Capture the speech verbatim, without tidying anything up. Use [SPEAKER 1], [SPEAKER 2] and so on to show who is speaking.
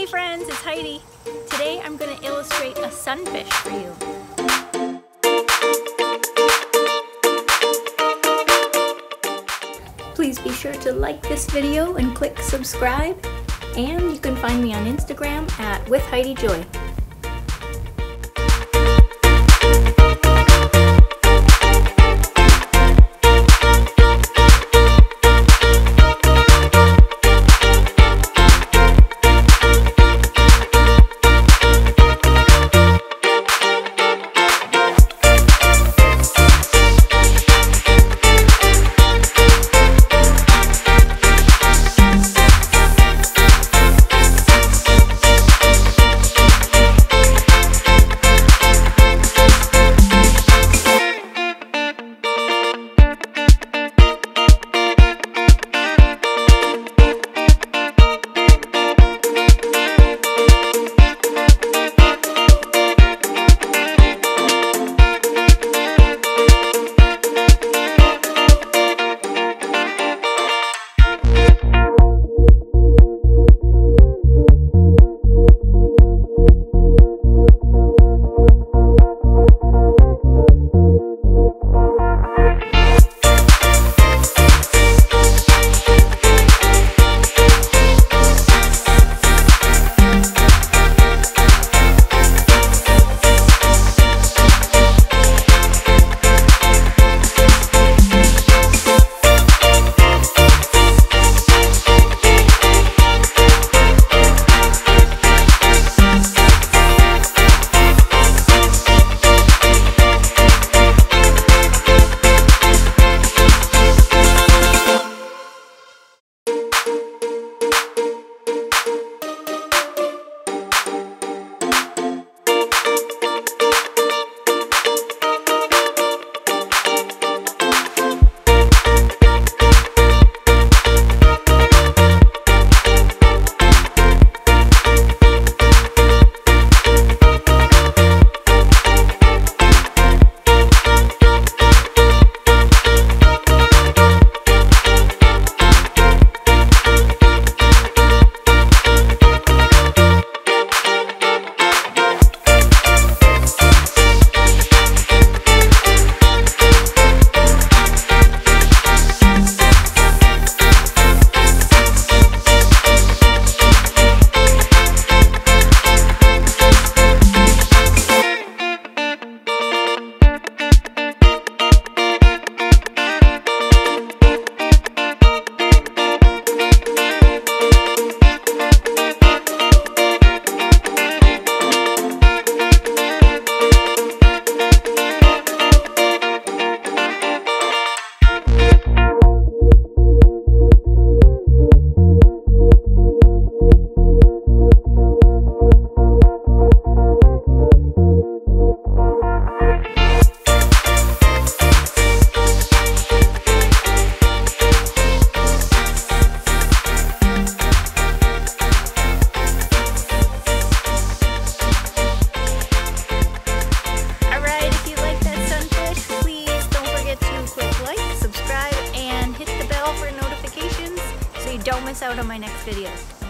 [SPEAKER 1] friends, it's Heidi. Today I'm going to illustrate a sunfish for you. Please be sure to like this video and click subscribe, and you can find me on Instagram at with Heidi Joy. Don't miss out on my next video.